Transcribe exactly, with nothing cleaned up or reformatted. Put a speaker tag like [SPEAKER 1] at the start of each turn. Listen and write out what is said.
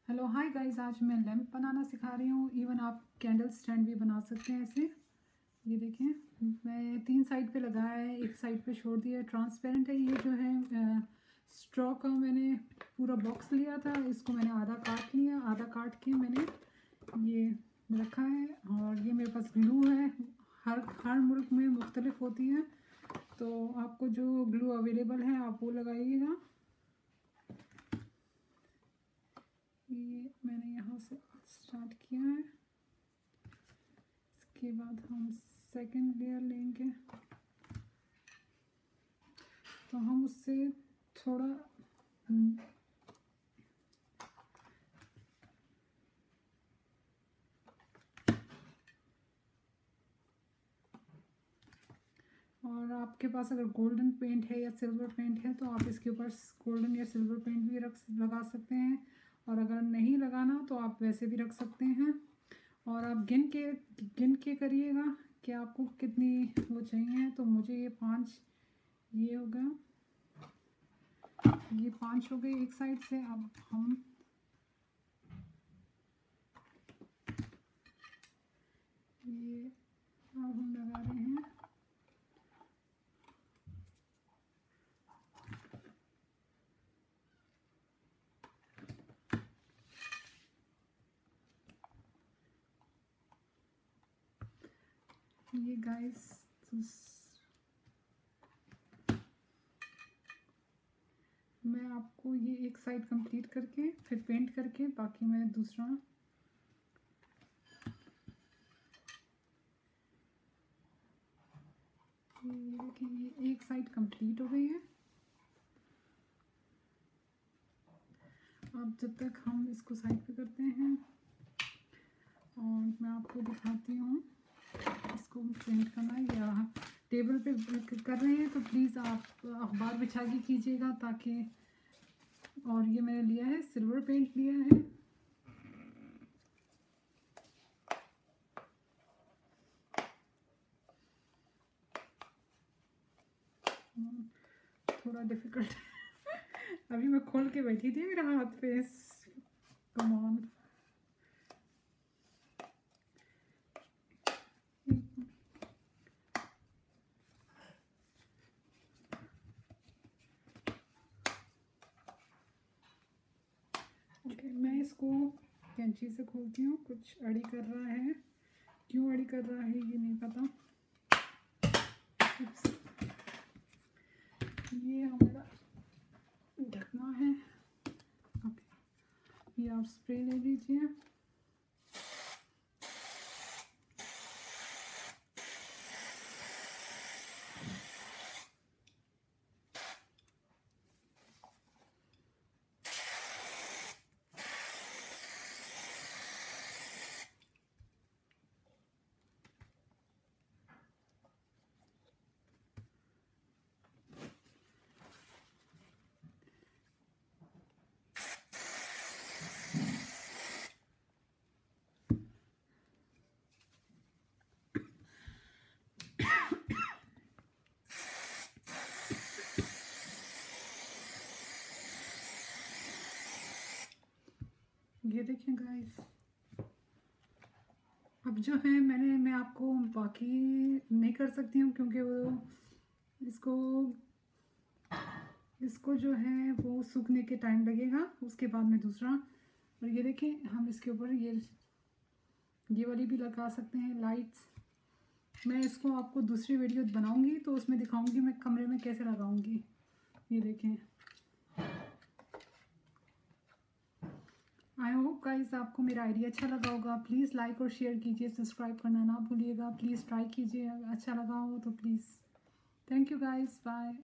[SPEAKER 1] Hello hi guys, आज मैं lamp बनाना सिखा रही हूँ। इवन आप कैंडल स्टैंड भी बना सकते हैं ऐसे। ये देखें, मैं तीन साइड पे लगाया है, एक साइड पे छोड़ दिया है। ट्रांसपेरेंट है। ये जो है स्ट्रॉ का मैंने पूरा बॉक्स लिया था, इसको मैंने आधा काट लिया। आधा काट के मैंने ये रखा है। और ये मेरे पास ग्लू है। हर हर मुल्क में मुख्तलिफ होती है, तो आपको जो ग्लू अवेलेबल है आप वो लगाइएगा। ये मैंने यहाँ से स्टार्ट किया है। इसके बाद हम सेकंड लेयर लेंगे, तो हम उससे थोड़ा और आपके पास अगर गोल्डन पेंट है या सिल्वर पेंट है तो आप इसके ऊपर गोल्डन या सिल्वर पेंट भी रख लगा सकते हैं। और अगर नहीं लगाना तो आप वैसे भी रख सकते हैं। और आप गिन के गिन के करिएगा कि आपको कितनी वो चाहिए। तो मुझे ये पांच ये हो गया, ये पांच हो गए एक साइड से। अब हम ये अब हम लगा रहे हैं। ये गाइस, मैं आपको ये एक साइड कंप्लीट करके फिर पेंट करके बाकी मैं दूसरा ये देखिए, ये एक साइड कंप्लीट हो गई है। अब जब तक हम इसको साइड पे करते हैं और मैं आपको दिखाती हूँ इसको पेंट करना। या टेबल पे कर रहे हैं तो प्लीज़ आप अखबार बिछा के कीजिएगा ताकि। और ये मैंने लिया है, सिल्वर पेंट लिया है। थोड़ा डिफिकल्ट अभी मैं खोल के बैठी थी, मेरा हाथ पे। Come on. ओके, मैं इसको कैंची से खोलती हूँ। कुछ अड़ी कर रहा है, क्यों अड़ी कर रहा है ये नहीं पता। ये हमारा ढकना है। ओके, ये आप स्प्रे ले लीजिए। ये देखिए गाइस, अब जो है मैंने मैं आपको बाकी नहीं कर सकती हूँ क्योंकि वो इसको इसको जो है वो सूखने के टाइम लगेगा। उसके बाद में दूसरा। और ये देखिए, हम इसके ऊपर ये ये वाली भी लगा सकते हैं लाइट्स। मैं इसको आपको दूसरी वीडियो बनाऊंगी तो उसमें दिखाऊंगी मैं कमरे में कैसे लगाऊंगी। ये देखें। आई होप गाइस आपको मेरा आइडिया अच्छा लगा होगा। प्लीज़ लाइक और शेयर कीजिए, सब्सक्राइब करना ना भूलिएगा। प्लीज़ ट्राई कीजिए, अच्छा लगा हो तो please. Thank you guys, bye.